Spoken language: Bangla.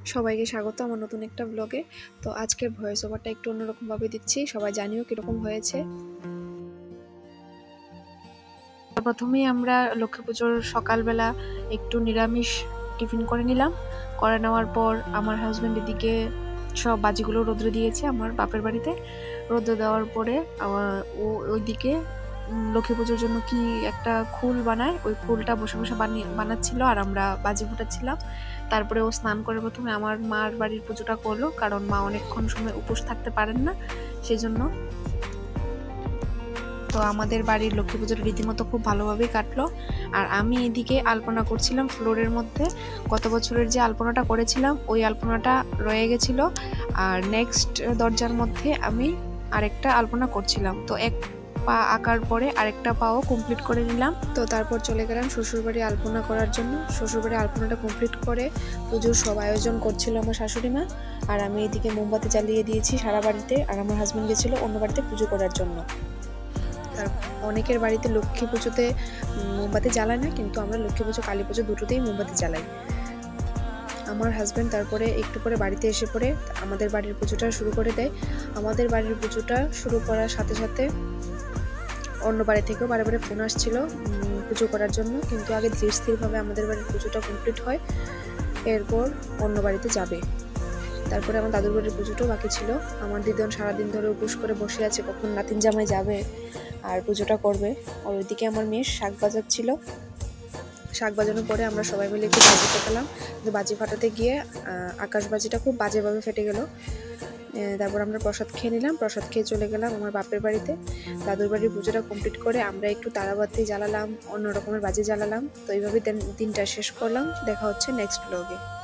সবাইকে স্বাগত আমার নতুন একটা ব্লগে। তো আজকের ভয়েস ওভারটা একটু অন্যরকম ভাবে দিচ্ছি, সবাই জানিও কিরকম হয়েছে। প্রথমেই আমরা লক্ষ্মী পুজোর সকালবেলা একটু নিরামিষ টিফিন করে নিলাম। করে নেওয়ার পর আমার হাজব্যান্ড এদিকে সব বাজিগুলো রোদ্রে দিয়েছে আমার বাপের বাড়িতে। রোদ্রে দেওয়ার পরে ওইদিকে লক্ষ্মী পুজোর জন্য কি একটা খুল বানায়, ওই খুলটা বসে বসে বানাচ্ছিল আর আমরা বাজি ফুটাচ্ছিলাম। তারপরে ও স্নান করে প্রথমে আমার মার বাড়ির পুজোটা করলো, কারণ মা অনেকক্ষণ সময় উপোস থাকতে পারেন না, সেই জন্য। তো আমাদের বাড়ির লক্ষ্মী পুজোর রীতিমতো খুব ভালোভাবেই কাটলো। আর আমি এদিকে আলপনা করছিলাম ফ্লোরের মধ্যে। গত বছরের যে আলপনাটা করেছিলাম ওই আলপনাটা রয়ে গেছিলো, আর নেক্সট দরজার মধ্যে আমি আরেকটা আলপনা করছিলাম। তো এক পা আঁকার পরে আরেকটা পাও কমপ্লিট করে নিলাম। তো তারপর চলে গেলাম শ্বশুরবাড়ি আলপনা করার জন্য। শ্বশুরবাড়ি আলপনাটা কমপ্লিট করে পুজোর সব আয়োজন করছিল আমার শাশুড়ি মা, আর আমি এদিকে মোমবাতি জ্বালিয়ে দিয়েছি সারা বাড়িতে। আর আমার হাজব্যান্ড গেছিলো অন্য বাড়িতে পুজো করার জন্য। অনেকের বাড়িতে লক্ষ্মী পুজোতে মোমবাতি জ্বালায় না, কিন্তু আমরা লক্ষ্মী পুজো কালী পুজো দুটোতেই মোমবাতি জ্বালাই। আমার হাজব্যান্ড তারপরে একটু পরে বাড়িতে এসে পড়ে আমাদের বাড়ির পুজোটা শুরু করে দেয়। আমাদের বাড়ির পুজোটা শুরু করার সাথে সাথে অন্য বাড়ি থেকেও বারে বারে ফোন আসছিল পুজো করার জন্য, কিন্তু আগে ধীর স্থিরভাবে আমাদের বাড়ির পুজোটা কমপ্লিট হয়, এরপর অন্য বাড়িতে যাবে। তারপরে আমার দাদুর বাড়ির পুজোটাও বাকি ছিল। আমার দিদন সারাদিন ধরে উপোস করে বসে আছে কখন নাতিন জামাই যাবে আর পুজোটা করবে। আর ওইদিকে আমার মেয়ে শাক বাজাচ্ছিল। শাক বাজানোর পরে আমরা সবাই মিলে একটু বাজি ফাটালাম, কিন্তু বাজি ফাটাতে গিয়ে আকাশবাজিটা খুব বাজেভাবে ফেটে গেল। তারপর আমরা প্রসাদ খেয়ে নিলাম। প্রসাদ খেয়ে চলে গেলাম আমার বাপের বাড়িতে। দাদুর বাড়ির পুজোটা কমপ্লিট করে আমরা একটু তারাবাতি জ্বালালাম, অন্য রকমের বাজি জ্বালালাম। তো এইভাবে দিনটা শেষ করলাম। দেখা হচ্ছে নেক্সট ব্লগে।